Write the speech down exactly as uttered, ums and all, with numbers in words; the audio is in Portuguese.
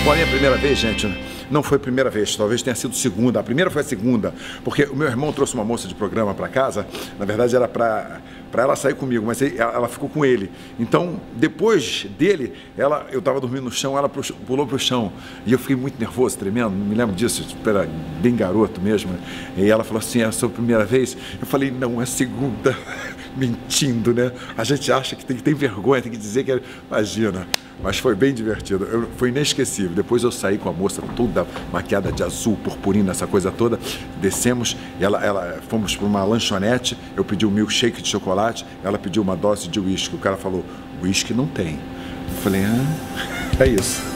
Bom, a minha primeira vez, gente, não foi a primeira vez, talvez tenha sido a segunda. A primeira foi a segunda, porque o meu irmão trouxe uma moça de programa para casa, na verdade era para para ela sair comigo, mas ela ficou com ele. Então, depois dele, ela, eu estava dormindo no chão, ela pulou para o chão. E eu fiquei muito nervoso, tremendo, não me lembro disso, era bem garoto mesmo. E ela falou assim, é a sua primeira vez? Eu falei, não, é a segunda. Mentindo, né? A gente acha que tem que ter vergonha, tem que dizer que é... Imagina. Mas foi bem divertido, eu, foi inesquecível. Depois eu saí com a moça toda maquiada de azul, purpurina, essa coisa toda. Descemos, ela, ela, fomos para uma lanchonete, eu pedi um milkshake de chocolate, ela pediu uma dose de uísque. O cara falou, uísque não tem. Eu falei, ah, é isso.